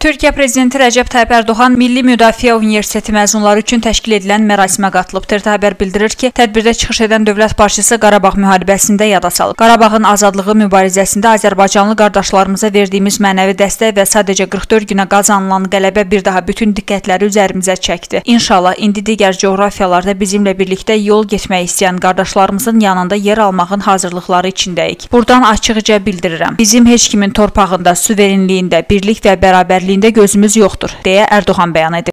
Türkiyə prezidenti Rəcəb Tayyip Ərdoğan Milli Müdafiə Universiteti məzunları üçün təşkil edilən mərasimə qatılıb. TRT xəbər bildirir ki, tədbirdə çıxış edən dövlət başçısı Qarabağ müharibəsində yada salıb. Qarabağın azadlığı mübarizəsində Azərbaycanlı qardaşlarımıza verdiyimiz mənəvi dəstək və sadəcə 44 günə qazanılan qələbə bir daha bütün diqqətləri üzərimizə çəkdi. İnşallah indi digər coğrafiyalarda bizimlə birlikdə yol getmək istəyən qardaşlarımızın yanında yer almağın hazırlıqları içindəyik. Buradan açıqca bildirirəm. Bizim heç kimin torpağında, suverenliyində, birlik və bərabərliyində gözümüz yoxdur, deyə Ərdoğan bəyan edib.